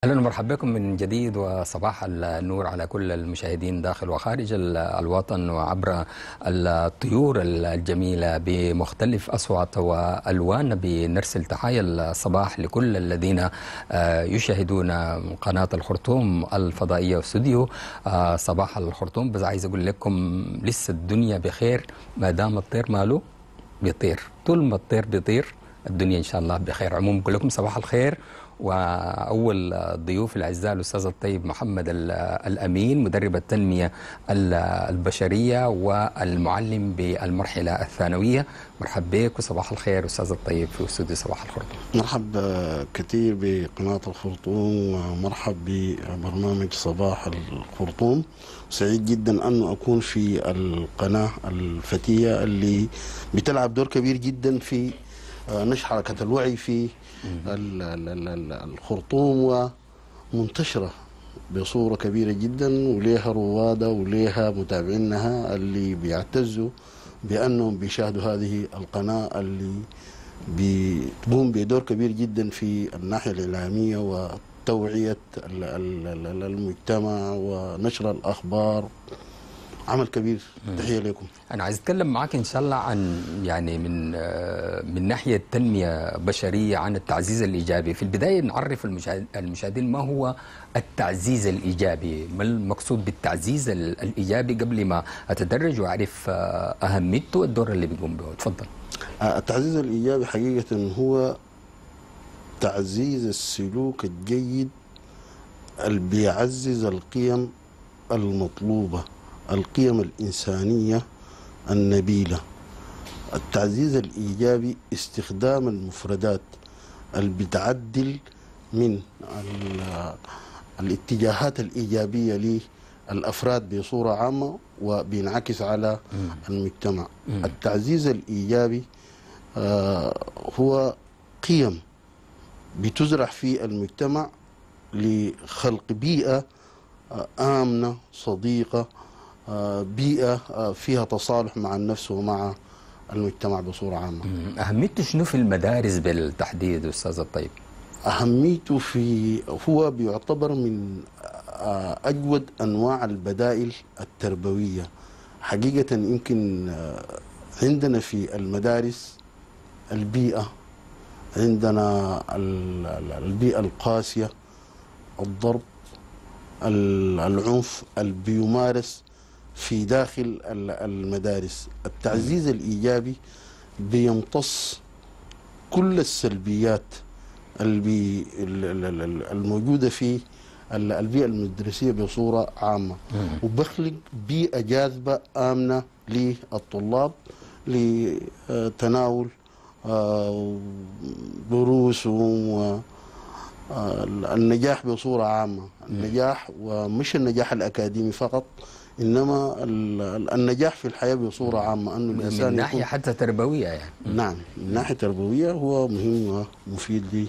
اهلا ومرحبا بكم من جديد، وصباح النور على كل المشاهدين داخل وخارج الوطن وعبر الطيور الجميله بمختلف اصوات والوان. بنرسل تحايا الصباح لكل الذين يشاهدون قناه الخرطوم الفضائيه واستوديو صباح الخرطوم. بس عايز اقول لكم لسه الدنيا بخير ما دام الطير ماله بيطير. طول ما الطير بيطير الدنيا ان شاء الله بخير. عموما كلكم صباح الخير. وأول ضيوف الأعزاء الأستاذ الطيب محمد الأمين، مدرب التنمية البشرية والمعلم بالمرحلة الثانوية. مرحبا بك وصباح الخير أستاذ الطيب في استوديو صباح الخرطوم. مرحب كثير بقناة الخرطوم، ومرحب ببرنامج صباح الخرطوم. سعيد جدا أن أكون في القناة الفتية اللي بتلعب دور كبير جدا في نشر حركة الوعي في الخرطوم، ومنتشرة بصورة كبيرة جدا، وليها روادة وليها متابعينها اللي بيعتزوا بأنهم بيشاهدوا هذه القناة اللي بتقوم بدور كبير جدا في الناحية الإعلامية وتوعية المجتمع ونشر الأخبار. عمل كبير. تحية لكم. أنا عايز أتكلم معك إن شاء الله عن يعني من ناحية تنمية بشرية، عن التعزيز الإيجابي. في البداية نعرف المشاهدين ما هو التعزيز الإيجابي، ما المقصود بالتعزيز الإيجابي قبل ما أتدرج وأعرف أهميته والدور اللي بيقوم به. تفضل. التعزيز الإيجابي حقيقة هو تعزيز السلوك الجيد اللي بيعزز القيم المطلوبة، القيم الإنسانية النبيلة. التعزيز الإيجابي استخدام المفردات اللي بتعدل من الاتجاهات الإيجابية للأفراد بصورة عامة وبينعكس على المجتمع. التعزيز الإيجابي هو قيم بتزرع في المجتمع لخلق بيئة آمنة صديقة، بيئة فيها تصالح مع النفس ومع المجتمع بصورة عامة. أهميته شنو في المدارس بالتحديد أستاذ الطيب؟ أهميته هو بيعتبر من أجود أنواع البدائل التربوية. حقيقة يمكن عندنا في المدارس البيئة، عندنا البيئة القاسية، الضرب، العنف اللي بيمارس في داخل المدارس. التعزيز الإيجابي بيمتص كل السلبيات الموجودة في البيئة المدرسية بصورة عامة، وبخلق بيئة جاذبة آمنة للطلاب لتناول دروسهم النجاح بصورة عامة. النجاح، ومش النجاح الأكاديمي فقط، إنما النجاح في الحياة بصورة عامة، أنه الإنسان من ناحية حتى تربوية يعني. نعم، من ناحية تربوية هو مهم ومفيد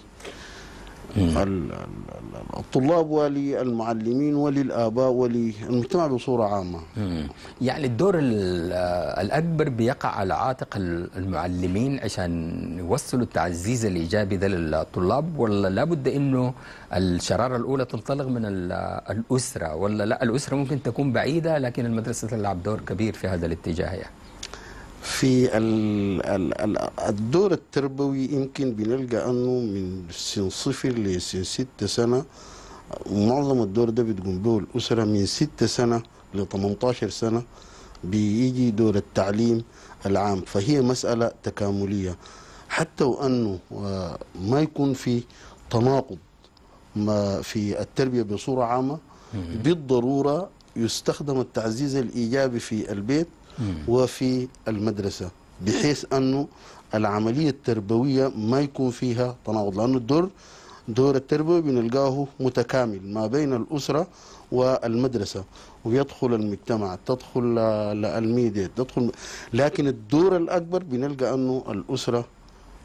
للطلاب وللمعلمين وللآباء وللمجتمع بصورة عامة. يعني الدور الأكبر بيقع على عاتق المعلمين عشان يوصلوا التعزيز الإيجابي ده للطلاب، ولا لابد إنه الشرارة الأولى تنطلق من الأسرة، ولا لا الأسرة ممكن تكون بعيدة لكن المدرسة تلعب دور كبير في هذا الاتجاه يعني؟ في الدور التربوي يمكن بنلقى أنه من سن 0 لسن 6 سنة، ومعظم الدور ده بتقوم به الأسرة. من 6 سنة ل 18 سنة بيجي دور التعليم العام، فهي مسألة تكاملية. حتى وأنه ما يكون في تناقض ما في التربية بصورة عامة، بالضرورة يستخدم التعزيز الإيجابي في البيت وفي المدرسة، بحيث أنه العملية التربوية ما يكون فيها تناقض، لأنه دور التربوي بنلقاه متكامل ما بين الأسرة والمدرسة، ويدخل المجتمع، تدخل الميديا، تدخل. لكن الدور الأكبر بنلقى أنه الأسرة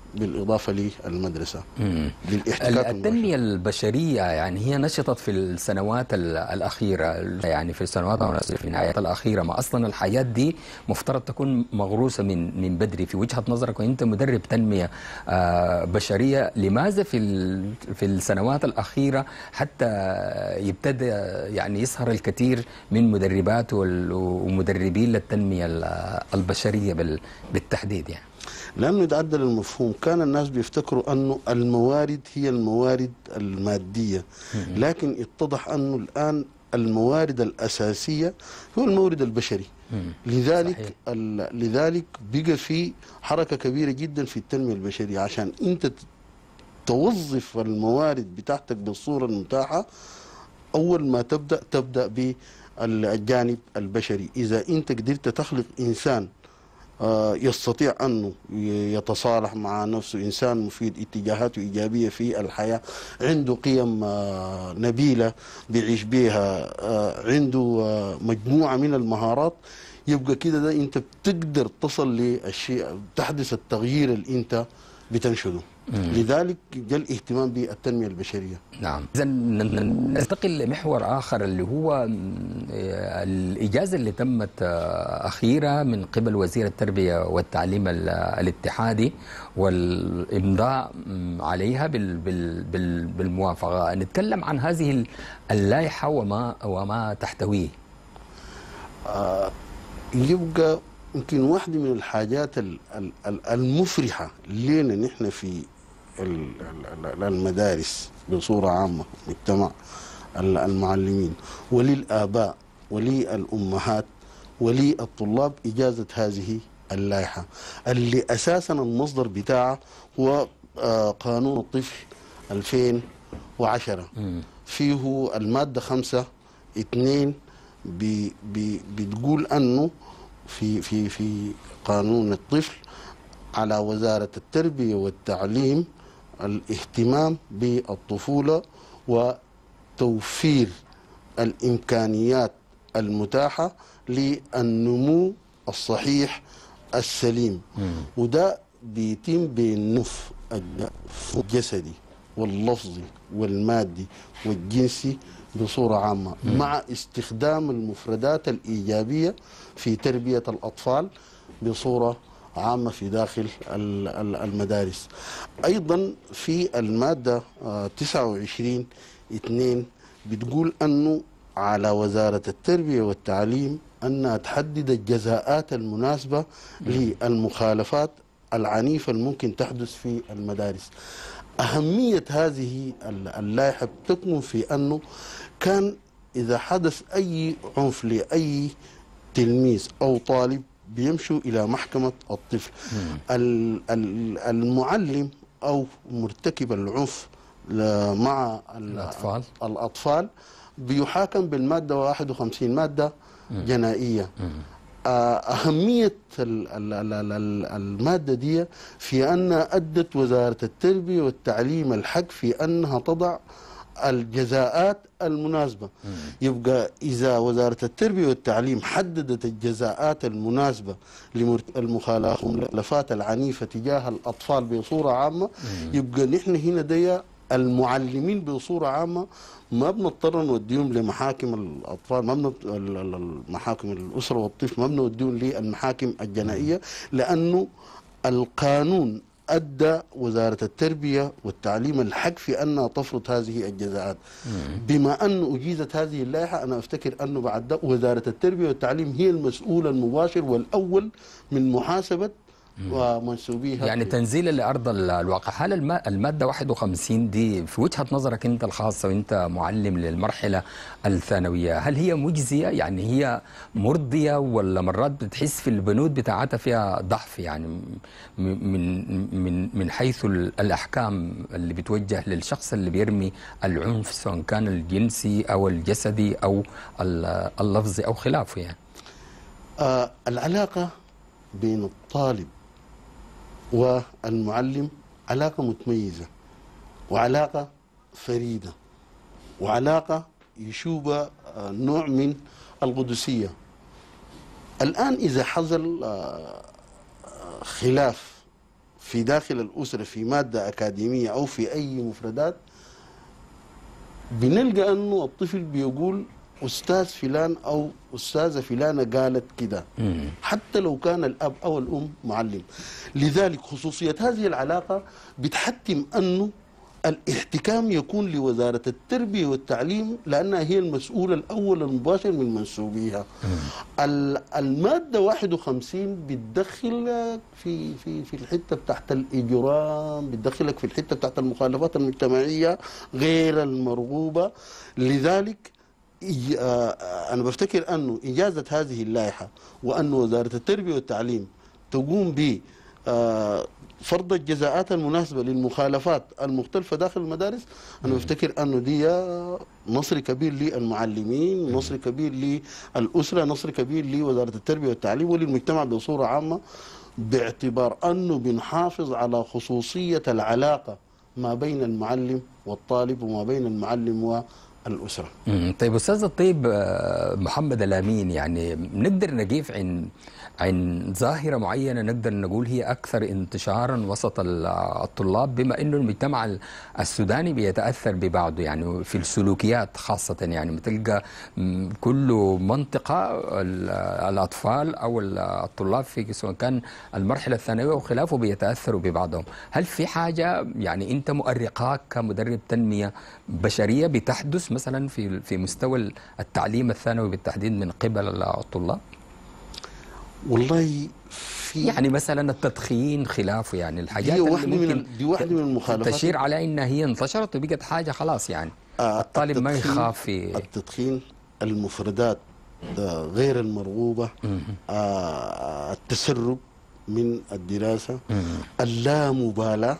بالإضافة للمدرسة للاحتكاك التنمية البشرية يعني هي نشطت في السنوات الأخيرة، يعني في السنوات في النهاية الأخيرة، ما أصلا الحياة دي مفترض تكون مغروسة من بدري. في وجهة نظرك وأنت مدرب تنمية بشرية، لماذا في السنوات الأخيرة حتى يبتدى يعني يظهر الكثير من مدربات ومدربين للتنمية البشرية بالتحديد يعني؟ لأنه يتعدل المفهوم. كان الناس بيفتكروا أنه الموارد هي الموارد المادية، لكن اتضح أنه الآن الموارد الأساسية هو المورد البشري. لذلك لذلك بقى في حركة كبيرة جدا في التنمية البشرية عشان أنت توظف الموارد بتاعتك بالصورة المتاحة. أول ما تبدأ بالجانب البشري. إذا أنت قدرت تخلق إنسان يستطيع أنه يتصالح مع نفسه، إنسان مفيد، اتجاهاته إيجابية في الحياة، عنده قيم نبيلة بيعيش بيها، عنده مجموعة من المهارات، يبقى كده ده أنت بتقدر تصل للشيء، تحدث التغيير اللي أنت بتنشده. لذلك جاء الاهتمام بالتنمية البشرية. نعم. إذا ننتقل لمحور آخر اللي هو الإجازة اللي تمت أخيرا من قبل وزير التربية والتعليم الاتحادي والإمضاء عليها بالموافقة. نتكلم عن هذه اللائحة وما تحتويه. يبقى يمكن واحدة من الحاجات المفرحة لنا نحن في المدارس بصورة عامة، مجتمع المعلمين وللآباء وللأمهات وللطلاب، إجازة هذه اللائحة اللي أساسا المصدر بتاعه هو قانون الطفل 2010. فيه المادة 5(2) بتقول أنه في قانون الطفل على وزارة التربية والتعليم الاهتمام بالطفولة وتوفير الإمكانيات المتاحة للنمو الصحيح السليم. وده بيتم بالنف الجسدي واللفظي والمادي والجنسي بصورة عامة، مع استخدام المفردات الإيجابية في تربية الأطفال بصورة عامة في داخل المدارس. أيضا في المادة 29(2) بتقول أنه على وزارة التربية والتعليم أنها تحدد الجزاءات المناسبة للمخالفات العنيفة الممكن تحدث في المدارس. أهمية هذه اللائحة بتكمن في أنه كان إذا حدث أي عنف لأي تلميذ أو طالب بيمشوا إلى محكمة الطفل. المعلم أو مرتكب العنف مع الأطفال بيحاكم بالمادة 51، مادة جنائية. أهمية المادة دي في أن أدت وزارة التربية والتعليم الحق في أنها تضع الجزاءات المناسبة. يبقى إذا وزارة التربية والتعليم حددت الجزاءات المناسبة للمخالفات العنيفة تجاه الأطفال بصورة عامة، يبقى نحن هنا دي المعلمين بصورة عامة ما بنضطر نوديهم لمحاكم الأطفال، ما محاكم الأسرة والطفل، ما بنوديهم للمحاكم الجنائية، لأنه القانون أدى وزارة التربية والتعليم الحق في أنها تفرض هذه الجزاءات. بما أن أجيزت هذه اللائحة، أنا أفتكر أنه بعد وزارة التربية والتعليم هي المسؤول المباشر والأول من محاسبة ومنسوبيها، يعني تنزيلا لأرض الواقع. هل المادة 51 دي في وجهة نظرك أنت الخاصة وأنت معلم للمرحلة الثانوية، هل هي مجزية؟ يعني هي مرضية ولا مرات بتحس في البنود بتاعتها فيها ضعف، يعني من حيث الأحكام اللي بتوجه للشخص اللي بيرمي العنف سواء كان الجنسي أو الجسدي أو اللفظي أو خلافه يعني؟ العلاقة بين الطالب والمعلم علاقة متميزة وعلاقة فريدة وعلاقة يشوبها نوع من القدسية. الآن إذا حصل خلاف في داخل الأسرة في مادة أكاديمية أو في أي مفردات، بنلقى أنه الطفل بيقول أستاذ فلان أو أستاذة فلانة قالت كده، حتى لو كان الأب أو الأم معلم. لذلك خصوصية هذه العلاقة بتحتم أنه الاحتكام يكون لوزارة التربية والتعليم، لأنها هي المسؤولة الأول المباشر من منسوبيها. المادة 51 بتدخل في الحتة بتاعت الإجرام، بتدخلك في الحتة بتاعت المخالفات المجتمعية غير المرغوبة. لذلك أنا بفتكر أنه إجازة هذه اللائحة وأن وزارة التربية والتعليم تقوم ب فرض الجزاءات المناسبة للمخالفات المختلفة داخل المدارس، أنا بفتكر أنه دي نصر كبير للمعلمين، نصر كبير للأسرة، نصر كبير لوزارة التربية والتعليم وللمجتمع بصورة عامة، باعتبار أنه بنحافظ على خصوصية العلاقة ما بين المعلم والطالب وما بين المعلم والأسرة. طيب أستاذ الطيب محمد الأمين، يعني نقدر نقيف عن ظاهرة معينة نقدر نقول هي أكثر انتشارا وسط الطلاب، بما أنه المجتمع السوداني بيتأثر ببعضه يعني في السلوكيات خاصة، يعني بتلقى كل منطقة الأطفال أو الطلاب في سواء كان المرحلة الثانوية وخلافه بيتأثروا ببعضهم. هل في حاجة يعني أنت مؤرقاك كمدرب تنمية بشرية بتحدث مثلا في مستوى التعليم الثانوي بالتحديد من قبل الطلاب؟ والله يعني مثلا التدخين خلافه، يعني الحاجات دي اللي واحدة من المخالفات تشير على انها هي انتشرت وبقت حاجه خلاص، يعني الطالب ما يخاف في التدخين، المفردات غير المرغوبة، التسرب من الدراسة، اللامبالاة،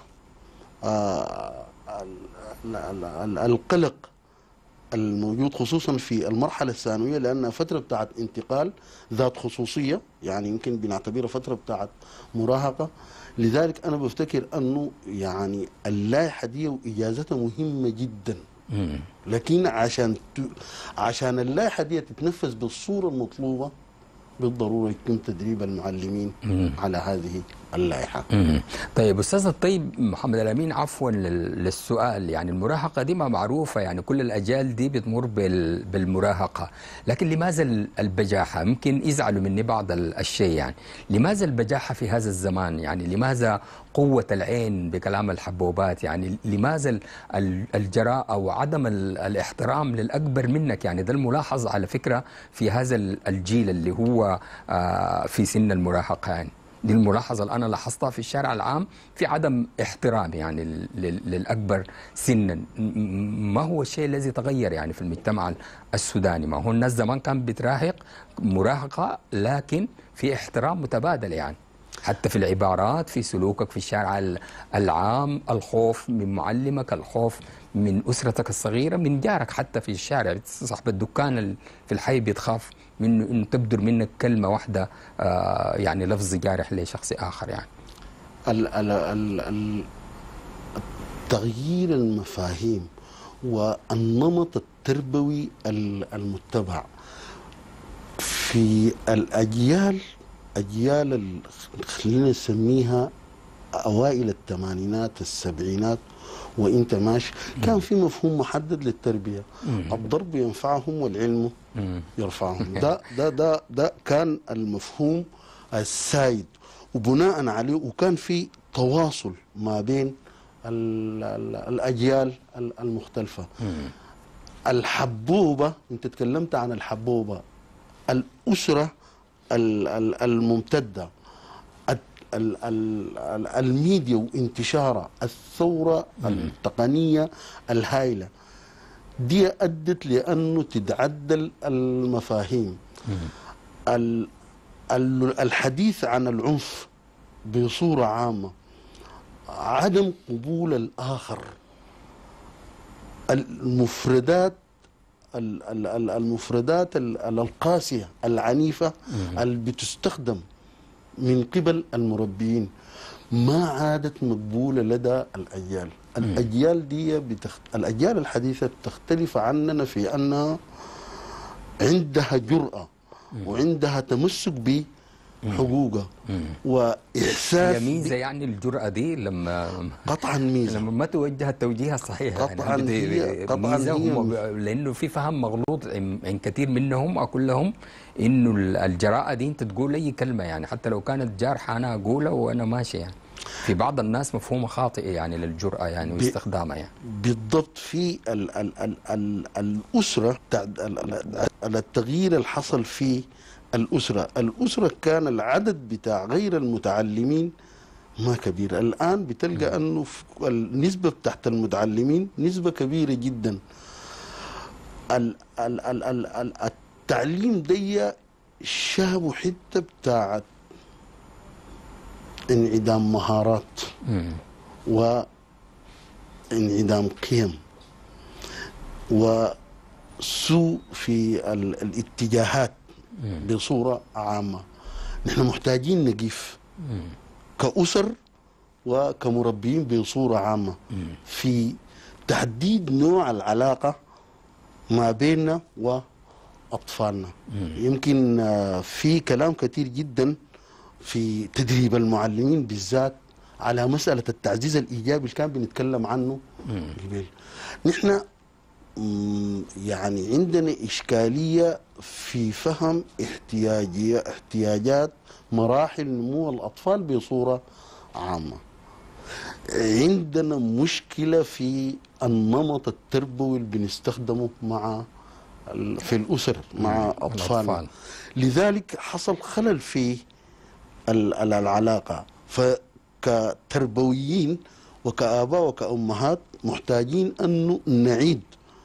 القلق الموجود خصوصا في المرحلة الثانوية، لأنها فترة بتاعت انتقال ذات خصوصية، يعني يمكن بنعتبرها فترة بتاعت مراهقة. لذلك أنا بفتكر أنه يعني اللائحة دي وإجازتها مهمة جدا، لكن عشان اللائحة دي تتنفذ بالصورة المطلوبة بالضرورة يتم تدريب المعلمين على هذه اللائحة. طيب أستاذ الطيب محمد الأمين، عفوا للسؤال، يعني المراهقة دي ما معروفة، يعني كل الأجيال دي بتمر بالمراهقة، لكن لماذا البجاحة؟ ممكن يزعلوا مني بعض الشيء، يعني لماذا البجاحة في هذا الزمان؟ يعني لماذا قوة العين بكلام الحبوبات؟ يعني لماذا الجراءة أو عدم الاحترام للأكبر منك؟ يعني ده الملاحظ على فكرة في هذا الجيل اللي هو في سن المراهقة، يعني دي الملاحظة اللي أنا لاحظتها في الشارع العام، في عدم احترام يعني للأكبر سنا. ما هو الشيء الذي تغير يعني في المجتمع السوداني؟ ما هو الناس زمان كان بتراهق مراهقة لكن في احترام متبادل، يعني حتى في العبارات، في سلوكك في الشارع العام، الخوف من معلمك، الخوف من أسرتك الصغيرة، من جارك حتى في الشارع، صاحب الدكان في الحي بتخاف من إنه تبدر منك كلمة واحدة يعني لفظ جارح لشخص آخر. يعني تغيير المفاهيم والنمط التربوي المتبع في الأجيال خلينا نسميها أوائل الثمانينات السبعينات وانت ماشي، كان في مفهوم محدد للتربية، الضرب ينفعهم والعلم يرفعهم. ده كان المفهوم السائد، وبناء عليه وكان في تواصل ما بين الأجيال المختلفة. الحبوبة، انت تكلمت عن الحبوبة، الأسرة الممتدة، الميديا وانتشارها، الثورة التقنية الهائلة دي أدت لأنه تتعدل المفاهيم. الحديث عن العنف بصورة عامة، عدم قبول الآخر، المفردات القاسية العنيفة اللي بتستخدم من قبل المربيين ما عادت مقبولة لدى الأجيال. الأجيال دي الأجيال الحديثة تختلف عننا في أنها عندها جرأة وعندها تمسك حقوقه هي واحساس ميزه يعني الجرأه دي لما قطعا ميزه. لما ما توجه التوجيه الصحيح قطعا يعني هي قطعا ميزه هي لانه في فهم مغلوط عند كثير منهم او كلهم، انه الجراءه دي انت تقول اي كلمه يعني حتى لو كانت جارحه انا اقولها وانا ماشي يعني. في بعض الناس مفهومه خاطئه يعني للجرأه يعني واستخدامها يعني. بالضبط. في الأسرة التغيير اللي حصل في الأسرة كان العدد بتاع غير المتعلمين ما كبير. الآن بتلقى أنه النسبة بتاعت المتعلمين نسبة كبيرة جدا. التعليم دي شابوا حتة بتاعت انعدام مهارات وانعدام قيم وسوء في الاتجاهات بصورة عامة. نحن محتاجين نقيف كأسر وكمربين بصورة عامة في تحديد نوع العلاقة ما بيننا وأطفالنا. يمكن في كلام كثير جدا في تدريب المعلمين بالذات على مسألة التعزيز الإيجابي اللي كان بنتكلم عنه قبل. نحن يعني عندنا إشكالية في فهم احتياجات مراحل نمو الأطفال بصورة عامة. عندنا مشكلة في النمط التربوي اللي بنستخدمه في الأسر مع أطفالنا. لذلك حصل خلل في العلاقة. فكتربويين وكآباء وكأمهات محتاجين أنه نعيد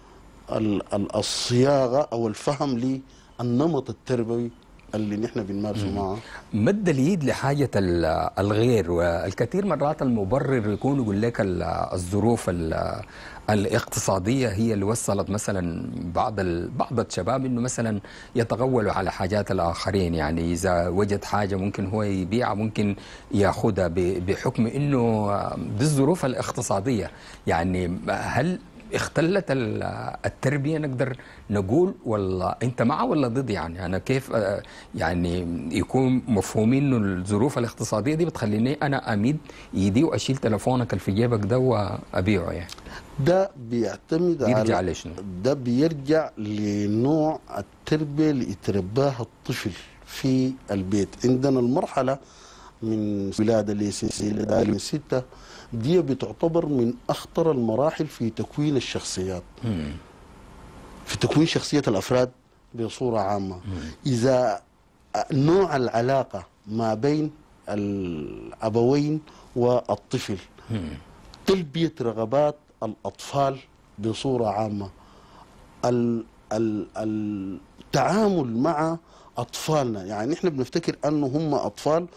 الصياغة أو الفهم للنمط التربوي اللي نحن بنمارسه معه. مد اليد لحاجة الغير، والكثير مرات المبرر يكون يقول لك الظروف الاقتصادية هي اللي وصلت مثلا بعض الشباب انه مثلا يتغولوا على حاجات الآخرين. يعني إذا وجد حاجة ممكن هو يبيعها ممكن ياخذها بحكم انه دي الظروف الاقتصادية. يعني هل اختلت التربية نقدر نقول، ولا انت مع ولا ضد؟ يعني انا كيف يعني يكون مفهومين انه الظروف الاقتصادية دي بتخليني انا امد ايدي واشيل تلفونك اللي في جيبك ده وابيعه يعني؟ ده بيعتمد يرجع لشنو؟ ده بيرجع لنوع التربية اللي يترباها الطفل في البيت. عندنا المرحلة من ولادة لسن 6 دي بتعتبر من أخطر المراحل في تكوين الشخصيات، في تكوين شخصية الأفراد بصورة عامة. إذا نوع العلاقة ما بين الأبوين والطفل، تلبية رغبات الأطفال بصورة عامة، التعامل مع أطفالنا. يعني إحنا بنفتكر أنه هم أطفال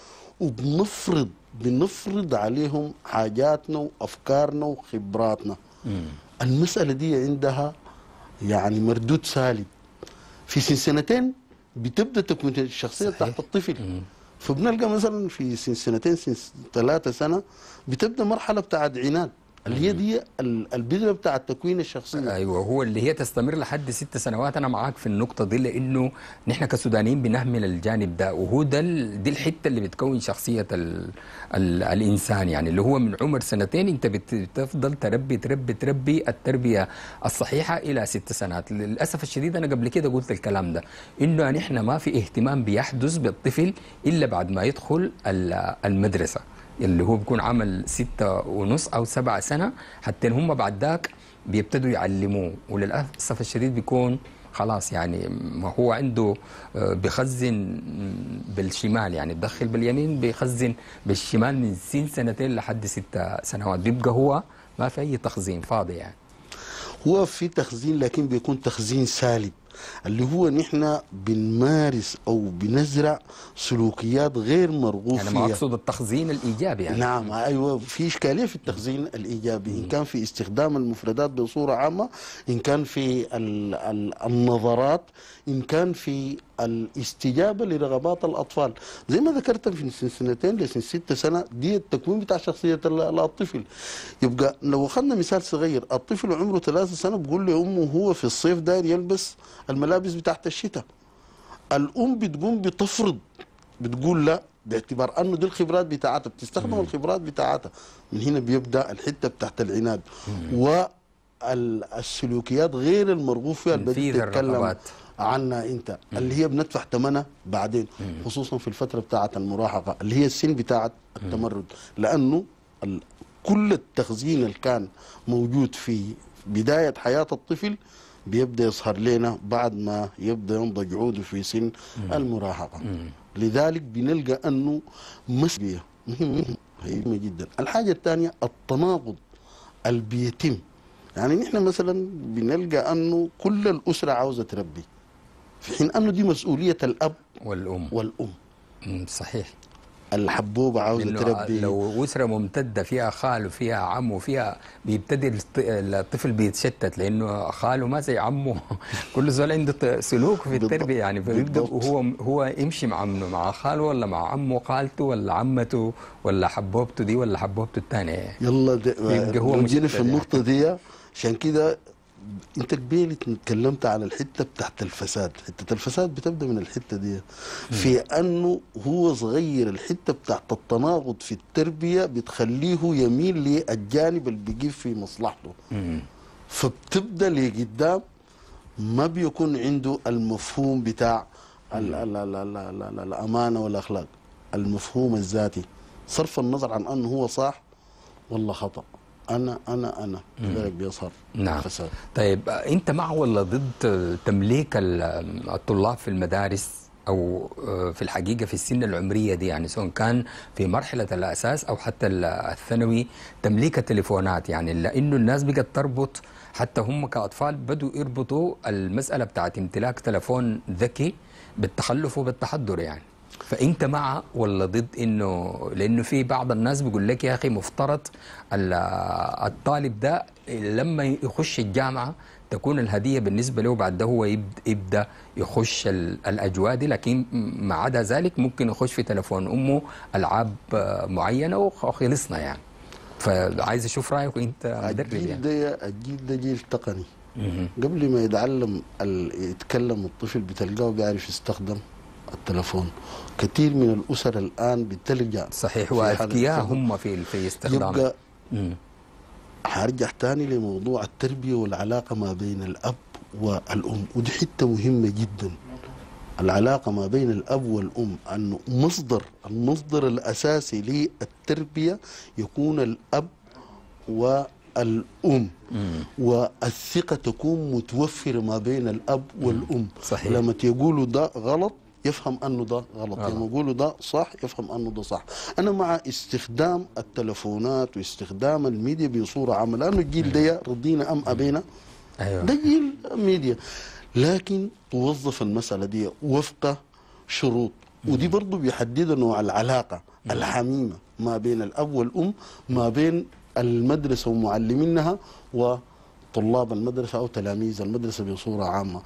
بنفرض عليهم حاجاتنا وأفكارنا وخبراتنا. المسألة دي عندها يعني مردود سالب. في سنتين بتبدأ تكون الشخصية تحت الطفل. فبنلقى مثلا في سنتين 3 سنة بتبدأ مرحلة بتاعت عناد اللي هي دي البذرة بتاعت تكوين الشخصية. ايوه، هو اللي هي تستمر لحد 6 سنوات. انا معاك في النقطة دي، لانه نحن كسودانيين بنهمل الجانب ده، وهو دي الحتة اللي بتكون شخصية الانسان. يعني اللي هو من عمر 2 انت بتفضل تربي التربية الصحيحة الى 6 سنوات. للاسف الشديد انا قبل كده قلت الكلام ده، انه نحن ما في اهتمام بيحدث بالطفل الا بعد ما يدخل المدرسة، اللي هو بيكون عمل 6.5 أو 7 سنة، حتى هم بعد ذاك بيبتدوا يعلموه. وللأسف الشديد بيكون خلاص يعني ما هو عنده بيخزن بالشمال، يعني بدخل باليمين بيخزن بالشمال من 2 لحد 6 سنوات. بيبقى هو ما في أي تخزين، فاضي يعني. هو في تخزين لكن بيكون تخزين سالب، اللي هو نحن بنمارس او بنزرع سلوكيات غير مرغوب يعني فيها. ما اقصد التخزين الايجابي يعني. نعم ايوه، في اشكاليه في التخزين الايجابي، ان كان في استخدام المفردات بصوره عامه، ان كان في النظرات، ان كان في الاستجابه لرغبات الاطفال. زي ما ذكرت في 2 لسن 6 سنة دي التكوين بتاع شخصيه الطفل. يبقى لو اخذنا مثال صغير، الطفل عمره 3 سنة بيقول لامه هو في الصيف داير يلبس الملابس بتاعت الشتاء. الام بتقوم بتفرض بتقول لا، باعتبار انه دي الخبرات بتاعتها، بتستخدم الخبرات بتاعتها. من هنا بيبدا الحته بتاعت العناد والسلوكيات غير المرغوب فيها اللي بدك تتكلم عنها انت، اللي هي بندفع ثمنها بعدين، خصوصا في الفتره بتاعت المراهقه اللي هي السن بتاعت التمرد. لانه كل التخزين اللي كان موجود في بدايه حياه الطفل بيبدا يظهر لنا بعد ما يبدا ينضج عوده في سن المراهقه. لذلك بنلقى انه مسؤوليه مهمه جدا. الحاجه الثانيه التناقض اللي بيتم، يعني نحن مثلا بنلقى انه كل الاسره عاوزه تربي، في حين انه دي مسؤوليه الاب والام. صحيح. الحبوبه عاوزه تربي. لو اسره ممتده فيها خال وفيها عم وفيها، بيبتدي الطفل بيتشتت لانه خاله ما زي عمه كل زول عنده سلوك في التربيه، يعني فبيبدا هو يمشي مع منه، مع خاله ولا مع عمه خالته ولا عمته ولا حبوبته دي ولا حبوبته الثانيه. يلا لو جينا في النقطه دي، عشان كده انت قبيل اتكلمت على الحته بتاعت الفساد. حته الفساد بتبدا من الحته دي، في انه هو صغير الحته بتاعت التناقض في التربيه بتخليه يميل للجانب اللي بيجيب في مصلحته. فبتبدا لقدام ما بيكون عنده المفهوم بتاع الامانه والاخلاق، المفهوم الذاتي، صرف النظر عن انه هو صح ولا خطا. انا لذلك بيظهر الفساد. طيب انت مع ولا ضد تمليك الطلاب في المدارس او في الحقيقه في السن العمريه دي، يعني سواء كان في مرحله الاساس او حتى الثانوي، تمليك التليفونات؟ يعني لانه الناس بقت تربط، حتى هم كاطفال بدوا يربطوا المساله بتاعت امتلاك تليفون ذكي بالتخلف وبالتحضر يعني. فانت مع ولا ضد؟ انه لانه في بعض الناس بيقول لك يا اخي مفترض الطالب ده لما يخش الجامعه تكون الهديه بالنسبه له بعد ده هو يبدا يخش الاجواء دي، لكن ما عدا ذلك ممكن يخش في تليفون امه العاب معينه وخلصنا يعني. فعايز اشوف رايك وانت مدرب يعني. الجيل ده جيل تقني. قبل ما يتعلم يتكلم الطفل بتلقاه بيعرف يستخدم التلفون. كثير من الاسر الان بتلجا صحيح واذكياء هم في استخدام. يبقى هرجع تاني لموضوع التربيه والعلاقه ما بين الاب والام، ودي حته مهمه جدا. العلاقه ما بين الاب والام انه المصدر الاساسي للتربيه يكون الاب والام، والثقه تكون متوفره ما بين الاب والام. صحيح. لما تقولوا ده غلط يفهم انه ده غلط، لما يقولوا ده صح يفهم انه ده صح. انا مع استخدام التلفونات واستخدام الميديا بصوره عامه، لانه الجيل ده رضينا ام ابينا ده جيل ميديا، لكن توظف المساله دي وفق شروط، ودي برضه بيحددوا نوع العلاقه الحميمه ما بين الاب والام، ما بين المدرسه ومعلمينها وطلاب المدرسه او تلاميذ المدرسه بصوره عامه.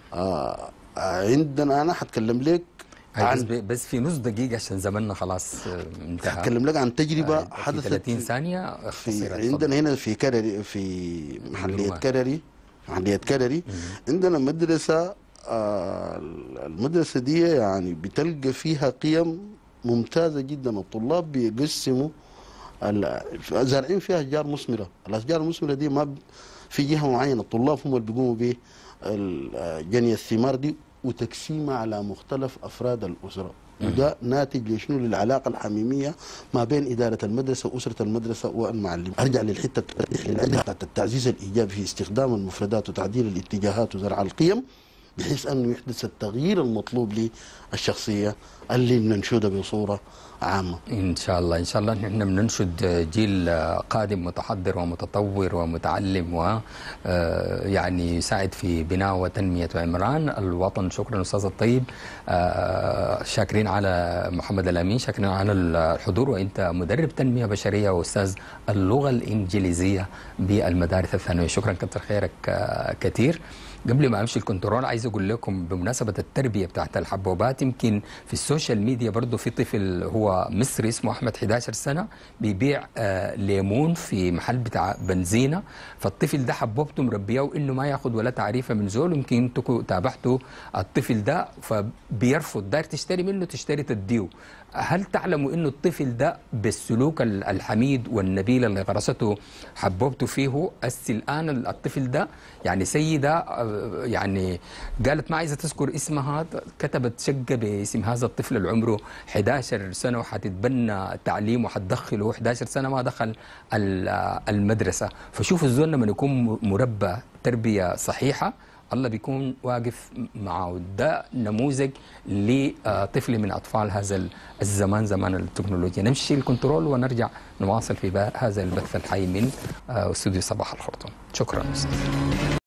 عندنا انا هتكلم لك بس في نص دقيقة عشان زماننا خلاص انتهى. هتكلم لك عن تجربة حدثت 30 ثانية عندنا هنا في كرري، في محلية كرري عندنا مدرسة. المدرسة دي يعني بتلقى فيها قيم ممتازة جدا. الطلاب بيقسموا زارعين فيها أشجار مثمرة. الأشجار المثمرة دي ما في جهة معينة، الطلاب هم اللي بيقوموا به جني الثمار دي وتقسيمها على مختلف أفراد الأسرة، وده ناتج لشنو؟ للعلاقة الحميمية ما بين إدارة المدرسة وأسرة المدرسة والمعلم. أرجع للحتة بتاعت التعزيز الإيجابي في استخدام المفردات وتعديل الاتجاهات وزرع القيم، بحيث أنه يحدث التغيير المطلوب للشخصية اللي بننشدها بصورة عامة. إن شاء الله إن شاء الله نحن بننشد جيل قادم متحضر ومتطور ومتعلم ويعني يساعد في بناء وتنمية وعمران الوطن. شكرا أستاذ الطيب، شاكرين على محمد الأمين، شاكرين على الحضور، وأنت مدرب تنمية بشرية وأستاذ اللغة الإنجليزية بالمدارس الثانوية. شكرا كتر خيرك كثير. قبل ما أمشي الكنترول عايز عايز اقول لكم بمناسبه التربيه بتاعت الحبوبات، يمكن في السوشيال ميديا برضه في طفل هو مصري اسمه احمد 11 سنه بيبيع ليمون في محل بتاع بنزينه، فالطفل ده حبوبته مربيه انه ما ياخذ ولا تعريفه من زول. يمكن انتوا تابعتوا الطفل ده فبيرفض، داير تشتري منه تشتري تديه. هل تعلموا انه الطفل ده بالسلوك الحميد والنبيل اللي غرسته حبوبته فيه الان الطفل ده يعني سيده يعني قالت ما عايزه تذكر اسمها، كتبت شقه باسم هذا الطفل اللي عمره 11 سنه وحتتبنى تعليم وحتدخله 11 سنه ما دخل المدرسه. فشوفوا الزول لما يكون مربى تربيه صحيحه الله بيكون واقف معه. ده نموذج لطفل من أطفال هذا الزمان، زمان التكنولوجيا. نمشي الكنترول ونرجع نواصل في هذا البث الحي من استوديو صباح الخرطوم. شكرا أستاذ.